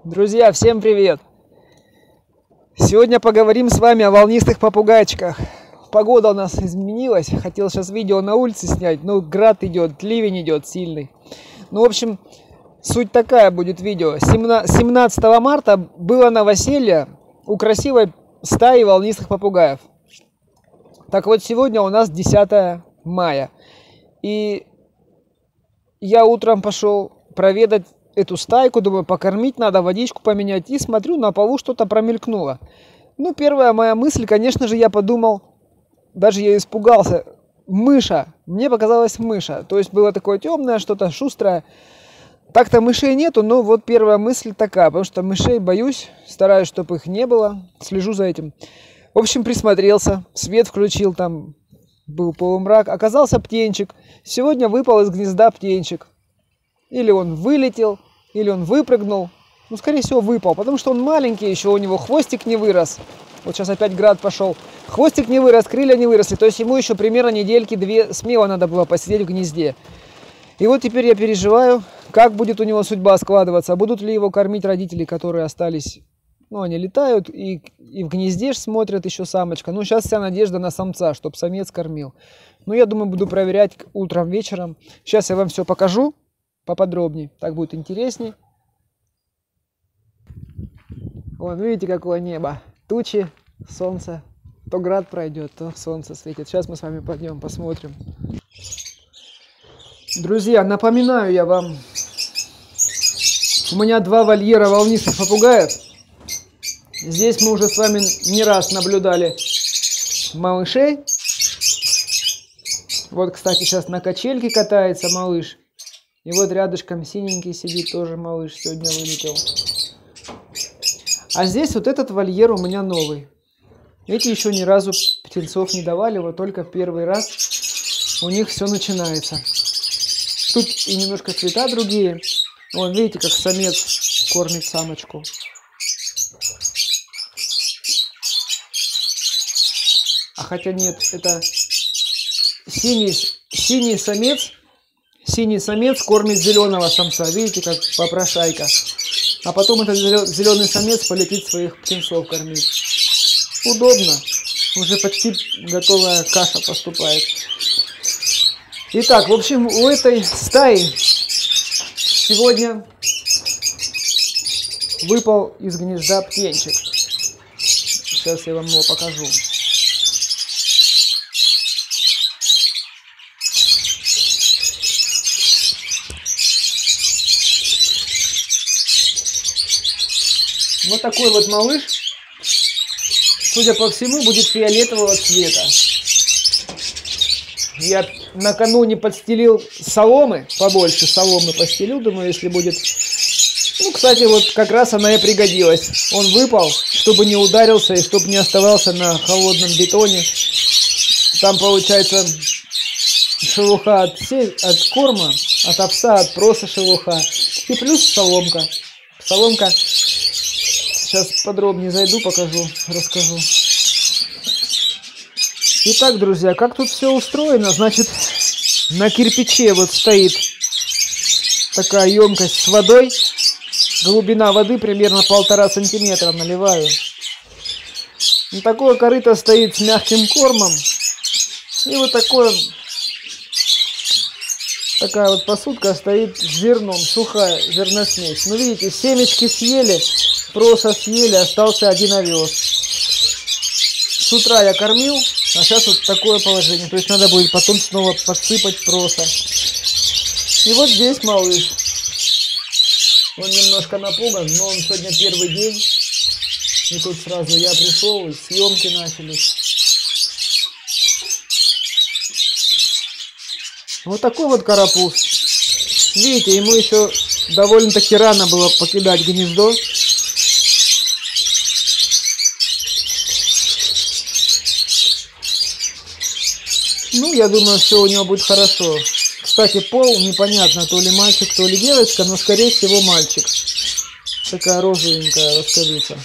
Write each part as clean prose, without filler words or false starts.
Друзья, всем привет! Сегодня поговорим с вами о волнистых попугайчиках. Погода у нас изменилась, хотел сейчас видео на улице снять, но град идет, ливень идет сильный. Ну, в общем, суть такая будет видео. 17 марта было новоселье у красивой стаи волнистых попугаев. Так вот, сегодня у нас 10 мая. И я утром пошел проведать эту стайку, думаю, покормить надо, водичку поменять. И смотрю, на полу что-то промелькнуло. Ну, первая моя мысль, конечно же, я подумал, даже я испугался, мыша. Мне показалось мыша. То есть было такое темное, что-то шустрое. Так-то мышей нету, но вот первая мысль такая, потому что мышей боюсь, стараюсь, чтобы их не было, слежу за этим. В общем, присмотрелся, свет включил, там был полумрак. Оказался птенчик. Сегодня выпал из гнезда птенчик. Или он вылетел, или он выпрыгнул. Ну, скорее всего, выпал, потому что он маленький, еще у него хвостик не вырос. Вот сейчас опять град пошел. Хвостик не вырос, крылья не выросли. То есть ему еще примерно недельки-две смело надо было посидеть в гнезде. И вот теперь я переживаю, как будет у него судьба складываться. Будут ли его кормить родители, которые остались. Ну, они летают и в гнезде смотрят еще самочка. Ну, сейчас вся надежда на самца, чтобы самец кормил. Ну, я думаю, буду проверять утром, вечером. Сейчас я вам все покажу поподробнее. Так будет интересней. Вон, видите, какое небо. Тучи, солнце. То град пройдет, то солнце светит. Сейчас мы с вами пойдем, посмотрим. Друзья, напоминаю я вам. У меня 2 вольера волнистых попугаев. Здесь мы уже с вами не раз наблюдали малышей. Вот, кстати, сейчас на качельке катается малыш. И вот рядышком синенький сидит тоже малыш, сегодня вылетел. А здесь вот этот вольер у меня новый. Эти еще ни разу птенцов не давали, вот только первый раз у них все начинается. Тут и немножко цвета другие. Вон, видите, как самец кормит самочку. А хотя нет, это синий самец. Синий самец кормит зеленого самца. Видите, как попрошайка. А потом этот зеленый самец полетит своих птенцов кормить. Удобно. Уже почти готовая каша поступает. Итак, в общем, у этой стаи сегодня выпал из гнезда птенчик. Сейчас я вам его покажу. Вот такой вот малыш, судя по всему, будет фиолетового цвета. Я накануне подстелил соломы, побольше соломы постелил, думаю, если будет... Ну, кстати, вот как раз она и пригодилась. Он выпал, чтобы не ударился и чтобы не оставался на холодном бетоне. Там получается шелуха от корма, от овса, от проса шелуха. И плюс соломка. Соломка... Сейчас подробнее зайду, покажу, расскажу. Итак, друзья, как тут все устроено? Значит, на кирпиче вот стоит такая емкость с водой. Глубина воды примерно 1,5 сантиметра, наливаю. И такое корыто стоит с мягким кормом. И вот такая вот посудка стоит с зерном, сухая зерносмесь. Ну, видите, семечки съели. Проса съели, остался один овес. С утра я кормил, а сейчас вот такое положение. То есть надо будет потом снова подсыпать проса. И вот здесь малыш. Он немножко напуган, но он сегодня первый день. И тут сразу я пришел, и съемки начались. Вот такой вот карапуз. Видите, ему еще довольно-таки рано было покидать гнездо. Ну, я думаю, все у него будет хорошо. Кстати, пол непонятно, то ли мальчик, то ли девочка, но, скорее всего, мальчик. Такая розовенькая восковица.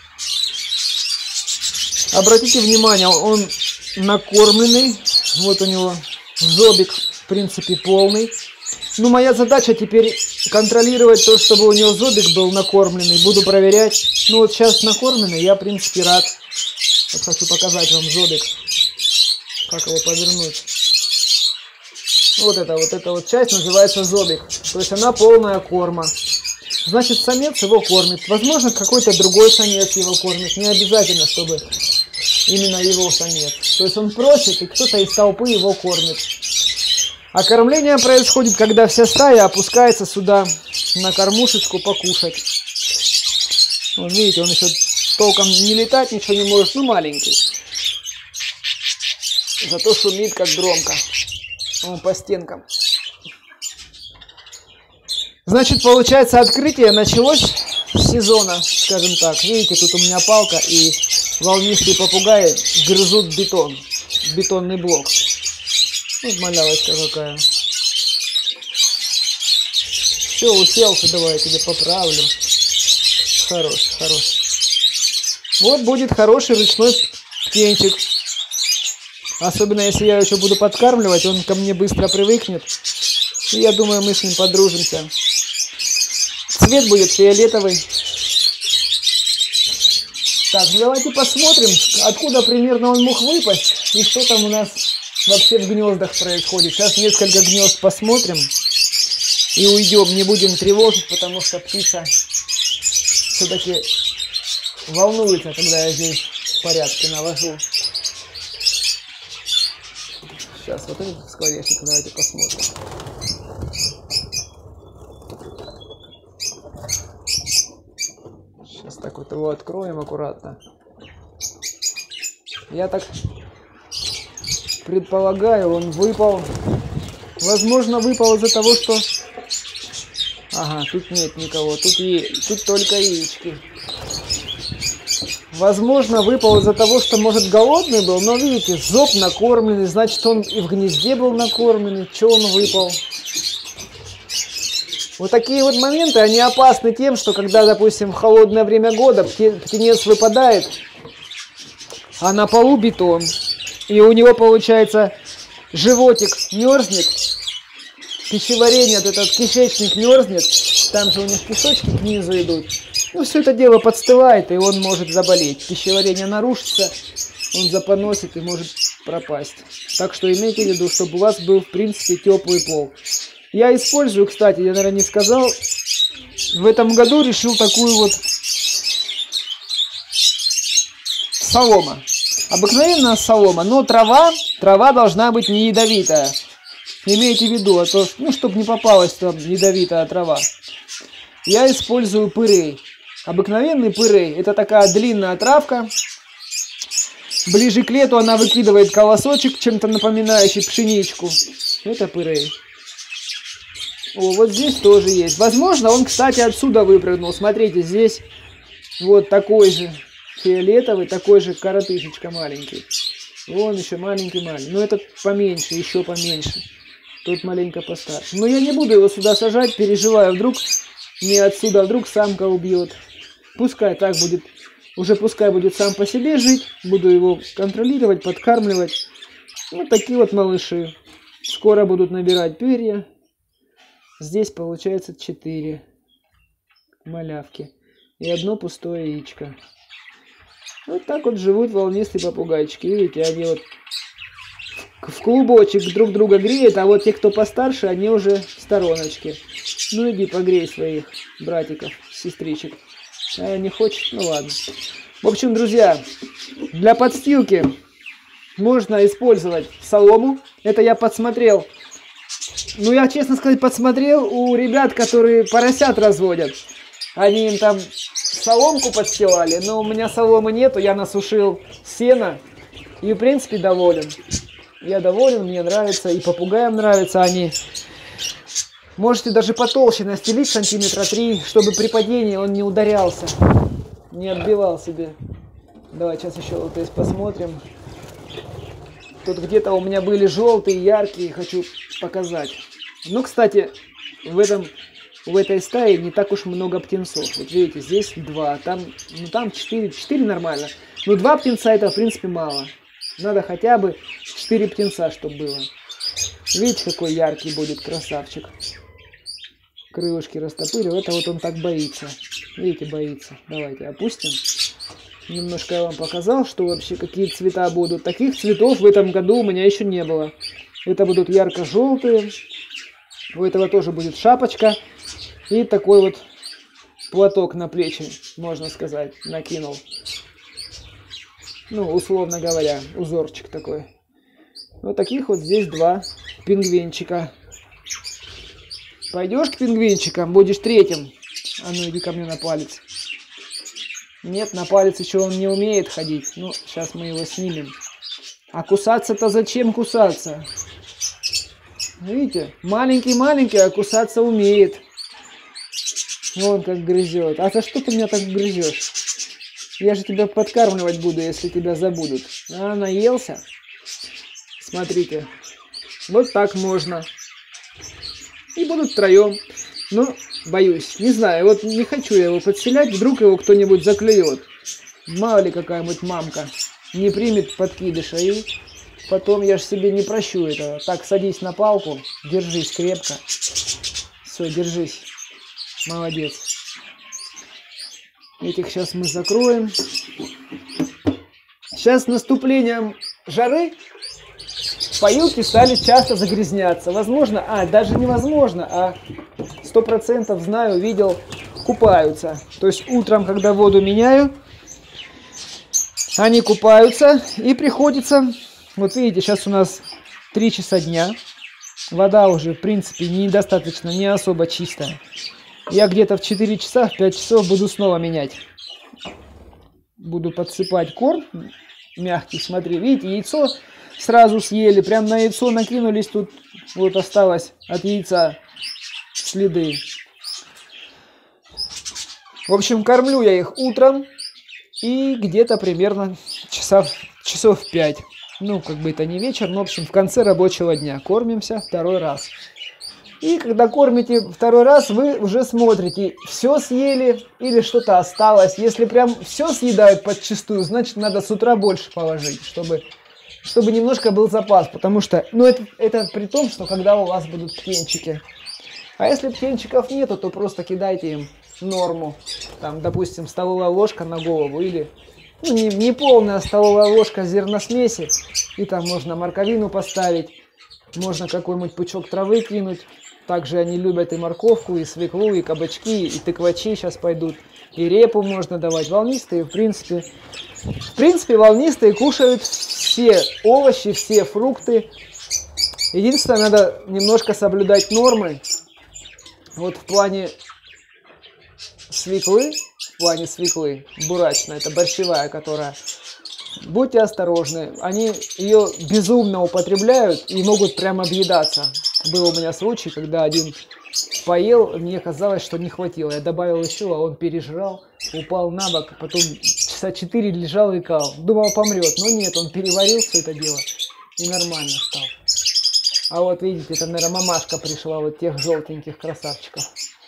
Обратите внимание, он накормленный. Вот у него зобик, в принципе, полный. Ну, моя задача теперь контролировать то, чтобы у него зобик был накормленный. Буду проверять. Ну, вот сейчас накормленный, я, в принципе, рад. Вот хочу показать вам зобик. Как его повернуть. Вот эта вот часть называется зобик. То есть она полная корма. Значит, самец его кормит. Возможно, какой-то другой самец его кормит. Не обязательно, чтобы именно его самец. То есть он просит, и кто-то из толпы его кормит. А кормление происходит, когда вся стая опускается сюда на кормушечку покушать. Вот видите, он еще толком не летать, ничего не может, ну маленький. Зато шумит как громко. Он по стенкам. Значит, получается, открытие началось с сезона, скажем так. Видите, тут у меня палка, и волнистые попугаи грызут бетон, бетонный блок. Вот малявочка какая. Все, уселся, давай я тебе поправлю. Хорош, хорош. Вот будет хороший ручной птенчик. Особенно, если я еще буду подкармливать, он ко мне быстро привыкнет. И я думаю, мы с ним подружимся. Цвет будет фиолетовый. Так, ну давайте посмотрим, откуда примерно он мог выпасть. И что там у нас вообще в гнездах происходит. Сейчас несколько гнезд посмотрим. И уйдем, не будем тревожить, потому что птица все-таки волнуется, когда я здесь в порядке навожу. Сейчас вот этот скворечник, давайте посмотрим. Сейчас так вот его откроем аккуратно. Я так предполагаю, он выпал. Возможно, выпал из-за того, что... Ага, тут нет никого, тут только яички. Возможно, выпал из-за того, что, может, голодный был, но, видите, зоб накормленный, значит, он и в гнезде был накормленный. Че он выпал? Вот такие вот моменты, они опасны тем, что когда, допустим, в холодное время года птенец выпадает, а на полу бетон, и у него, получается, животик мерзнет, пищеварение, вот этот кишечник мерзнет, там же у них песочки к низу идут. Ну, все это дело подстывает, и он может заболеть. Пищеварение нарушится, он запоносит и может пропасть. Так что имейте в виду, чтобы у вас был, в принципе, теплый пол. Я использую, кстати, я, наверное, не сказал, в этом году решил такую вот солома. Обыкновенная солома, но трава должна быть не ядовитая. Имейте в виду, а то, ну, чтобы не попалась там ядовитая трава. Я использую пырей. Обыкновенный пырей. Это такая длинная травка. Ближе к лету она выкидывает колосочек, чем-то напоминающий пшеничку. Это пырей. О, вот здесь тоже есть. Возможно, он, кстати, отсюда выпрыгнул. Смотрите, здесь вот такой же фиолетовый, такой же коротышечка маленький. Вон еще маленький-маленький. Но этот поменьше, еще поменьше. Тут маленько постарше. Но я не буду его сюда сажать, переживаю. Вдруг не отсюда, вдруг самка убьет. Пускай так будет. Уже пускай будет сам по себе жить. Буду его контролировать, подкармливать. Вот такие вот малыши. Скоро будут набирать перья. Здесь получается 4 малявки. И одно пустое яичко. Вот так вот живут волнистые попугайчики. Видите, они вот в клубочек друг друга греют, а вот те, кто постарше, они уже в стороночке. Ну иди погрей своих братиков, сестричек. А не хочет, ну ладно. В общем, друзья, для подстилки можно использовать солому. Это я подсмотрел. Ну, я, честно сказать, подсмотрел у ребят, которые поросят разводят. Они им там соломку подстилали, но у меня соломы нету, я насушил сено. И, в принципе, доволен. Я доволен, мне нравится, и попугаям нравятся они. Можете даже потолще настелить, сантиметра 3, чтобы при падении он не ударялся, не отбивал себе. Давай сейчас еще вот здесь посмотрим. Тут где-то у меня были желтые, яркие, хочу показать. Ну, кстати, в этой стае не так уж много птенцов. Вот видите, здесь 2, там 4 нормально. Но 2 птенца это, в принципе, мало. Надо хотя бы 4 птенца, чтобы было. Видите, какой яркий будет красавчик. Крылышки растопырил. Это вот он так боится. Видите, боится. Давайте опустим. Немножко я вам показал, что вообще какие цвета будут. Таких цветов в этом году у меня еще не было. Это будут ярко-желтые. У этого тоже будет шапочка. И такой вот платок на плечи, можно сказать, накинул. Ну, условно говоря, узорчик такой. Вот таких вот здесь два пингвинчика. Пойдешь к пингвинчикам, будешь третьим. А ну иди ко мне на палец. Нет, на палец еще он не умеет ходить. Ну, сейчас мы его снимем. А кусаться-то зачем кусаться? Видите, маленький-маленький, а кусаться умеет. Вон как грызет. А за что ты меня так грызешь? Я же тебя подкармливать буду, если тебя забудут. А, наелся? Смотрите. Вот так можно. И будут втроем. Но боюсь. Не знаю, вот не хочу я его подселять. Вдруг его кто-нибудь заклюет. Мало ли какая-нибудь мамка не примет подкидыша. И потом я же себе не прощу этого. Так, садись на палку. Держись крепко. Все, держись. Молодец. Этих сейчас мы закроем. Сейчас с наступлением жары поилки стали часто загрязняться. Возможно, даже невозможно, а 100% знаю, видел, купаются. То есть утром, когда воду меняю, они купаются и приходится... Вот видите, сейчас у нас 3 часа дня. Вода уже, в принципе, недостаточно, не особо чистая. Я где-то в 4 часа, в 5 часов буду снова менять. Буду подсыпать корм мягкий. Смотри, видите, яйцо сразу съели. Прям на яйцо накинулись. Тут вот осталось от яйца следы. В общем, кормлю я их утром. И где-то примерно часов 5. Ну, как бы это не вечер, но, в общем, в конце рабочего дня. Кормимся второй раз. И когда кормите второй раз, вы уже смотрите, все съели или что-то осталось. Если прям все съедают подчистую, значит, надо с утра больше положить, чтобы немножко был запас. Потому что, ну, это при том, что когда у вас будут птенчики. А если птенчиков нету, то просто кидайте им норму. Там, допустим, столовая ложка на голову или... Ну, не полная столовая ложка зерносмеси. И там можно морковину поставить. Можно какой-нибудь пучок травы кинуть. Также они любят и морковку, и свеклу, и кабачки, и тыквачи сейчас пойдут. И репу можно давать. Волнистые, в принципе, волнистые кушают все овощи, все фрукты. Единственное, надо немножко соблюдать нормы. Вот в плане свеклы, бурачная, это борщевая, которая... Будьте осторожны, они ее безумно употребляют и могут прям объедаться. Был у меня случай, когда один поел, мне казалось, что не хватило. Я добавил еще, а он пережрал, упал на бок, потом часа 4 лежал и икал. Думал, помрет, но нет, он переварил все это дело и нормально стал. А вот видите, это, наверное, мамашка пришла, вот тех желтеньких красавчиков.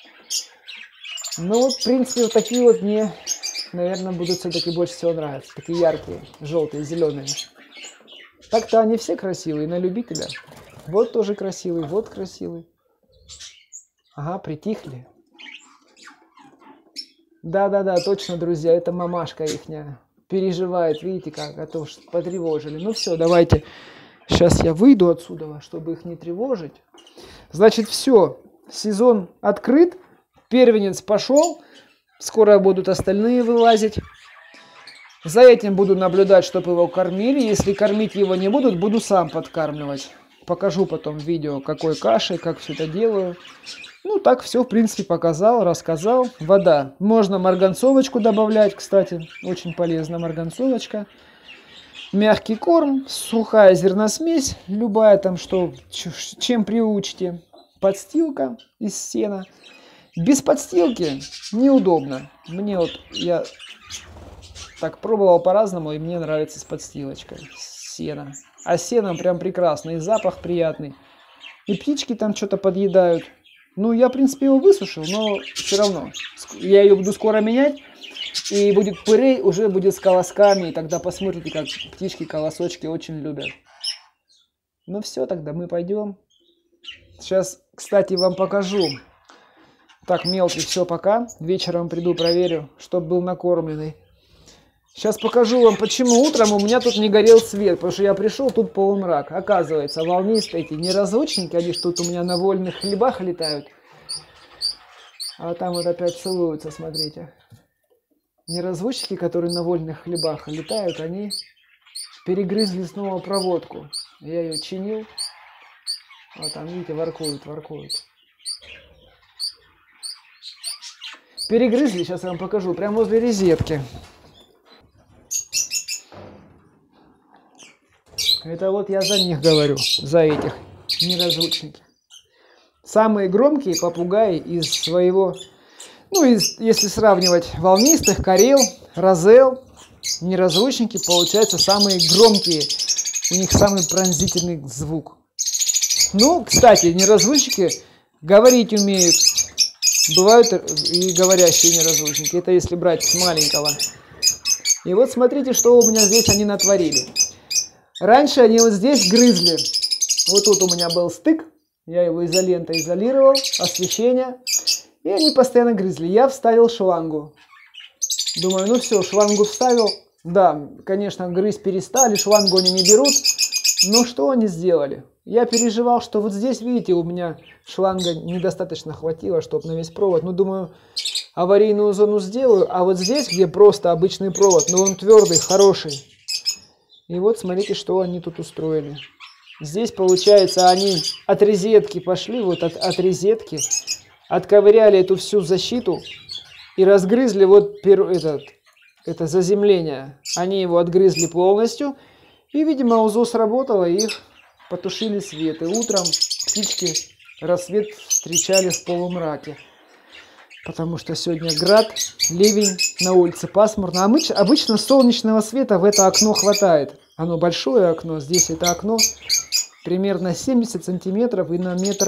Ну вот, в принципе, вот такие вот мне, наверное, будут все-таки больше всего нравиться. Такие яркие, желтые, зеленые. Так-то они все красивые, на любителя. Вот тоже красивый, вот красивый. Ага, притихли. Да-да-да, точно, друзья, это мамашка ихняя. Переживает, видите как, а то что потревожили. Ну все, давайте. Сейчас я выйду отсюда, чтобы их не тревожить. Значит, все, сезон открыт. Первенец пошел. Скоро будут остальные вылазить. За этим буду наблюдать, чтобы его кормили. Если кормить его не будут, буду сам подкармливать. Покажу потом видео, какой кашей, как все это делаю. Ну, так все, в принципе, показал, рассказал. Вода. Можно марганцовочку добавлять, кстати. Очень полезна марганцовочка. Мягкий корм, сухая зерносмесь. Любая там, чем приучите. Подстилка из сена. Без подстилки неудобно. Мне вот, я так пробовал по-разному, и мне нравится с подстилочкой. Сено. А сено прям прекрасно, и запах приятный. И птички там что-то подъедают. Ну, я, в принципе, его высушил, но все равно. Я ее буду скоро менять, и будет пырей, уже будет с колосками, и тогда посмотрите, как птички колосочки очень любят. Ну все, тогда мы пойдем. Сейчас, кстати, вам покажу. Так, мелкий, все, пока. Вечером приду, проверю, чтобы был накормленный. Сейчас покажу вам, почему утром у меня тут не горел свет. Потому что я пришел, тут полумрак. Оказывается, волнистые эти неразлучники, они что тут у меня на вольных хлебах летают. А там вот опять целуются, смотрите. Неразлучники, которые на вольных хлебах летают, они перегрызли снова проводку. Я ее чинил. Вот там, видите, воркуют. Перегрызли, сейчас я вам покажу, прямо возле розетки. Это вот я за них говорю, за этих неразлучники. Самые громкие попугаи из своего, если сравнивать волнистых, карел, розел, неразлучники, получаются самые громкие. У них самый пронзительный звук. Ну, кстати, неразлучники говорить умеют. Бывают и говорящие неразлучники. Это если брать с маленького. И вот смотрите, что у меня здесь они натворили. Раньше они вот здесь грызли. Вот тут у меня был стык. Я его изолентой изолировал. Освещение. И они постоянно грызли. Я вставил шлангу. Думаю, ну все, шлангу вставил. Да, конечно, грызть перестали. Шлангу они не берут. Но что они сделали? Я переживал, что вот здесь, видите, у меня шланга недостаточно хватило, чтобы на весь провод. Ну, думаю, аварийную зону сделаю. А вот здесь, где просто обычный провод, но он твердый, хороший. И вот смотрите, что они тут устроили. Здесь, получается, они от розетки пошли, вот от розетки, отковыряли эту всю защиту и разгрызли вот это заземление. Они его отгрызли полностью. И, видимо, УЗО сработало, и их потушили свет. И утром птички рассвет встречали в полумраке. Потому что сегодня град, ливень, на улице пасмурно. Обычно солнечного света в это окно хватает. Оно большое окно. Здесь это окно примерно 70 сантиметров и на метр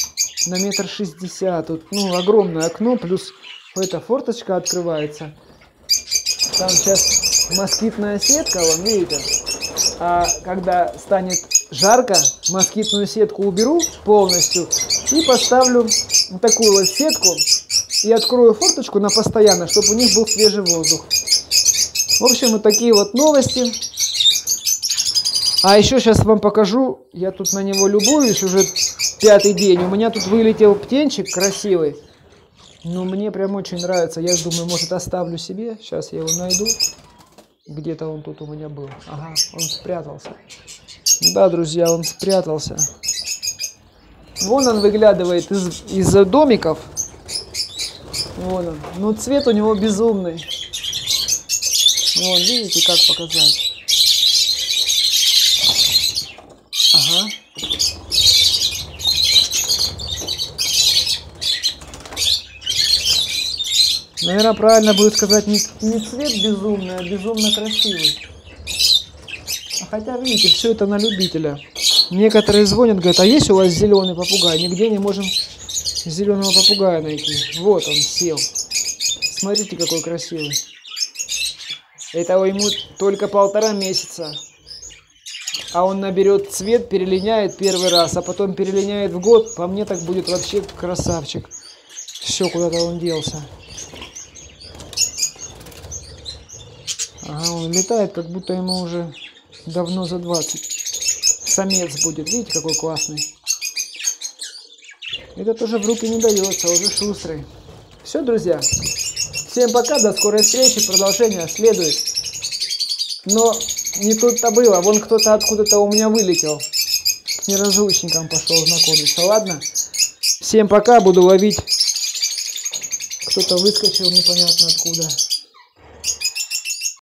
60. Тут, огромное окно. Плюс эта форточка открывается. Там сейчас москитная сетка, вон, видите? А когда станет жарко, москитную сетку уберу полностью и поставлю вот такую вот сетку и открою форточку на постоянно, чтобы у них был свежий воздух. В общем, вот такие вот новости. А еще сейчас вам покажу, я тут на него любуюсь уже 5-й день. У меня тут вылетел птенчик красивый. Ну, мне прям очень нравится. Я думаю, может, оставлю себе. Сейчас я его найду. Где-то он тут у меня был. Ага, он спрятался. Да, друзья, он спрятался. Вон он выглядывает из домиков. Вон он. Ну, цвет у него безумный. Вон, видите, как показать. Ага. Наверное, правильно будет сказать не цвет безумный, а безумно красивый. Хотя, видите, все это на любителя. Некоторые звонят, говорят, а есть у вас зеленый попугай? Нигде не можем зеленого попугая найти. Вот он сел. Смотрите, какой красивый. Это ему только 1,5 месяца. А он наберет цвет, перелиняет первый раз, а потом перелиняет в год. По мне так будет вообще красавчик. Все, куда-то он делся. Ага, он летает, как будто ему уже давно за 20. Самец будет, видите, какой классный. Этот уже в руки не дается, уже шустрый. Все, друзья. Всем пока, до скорой встречи, продолжение следует. Но не тут-то было, вон кто-то откуда-то у меня вылетел. К неразлучникам пошел знакомиться, ладно? Всем пока, буду ловить. Кто-то выскочил непонятно откуда.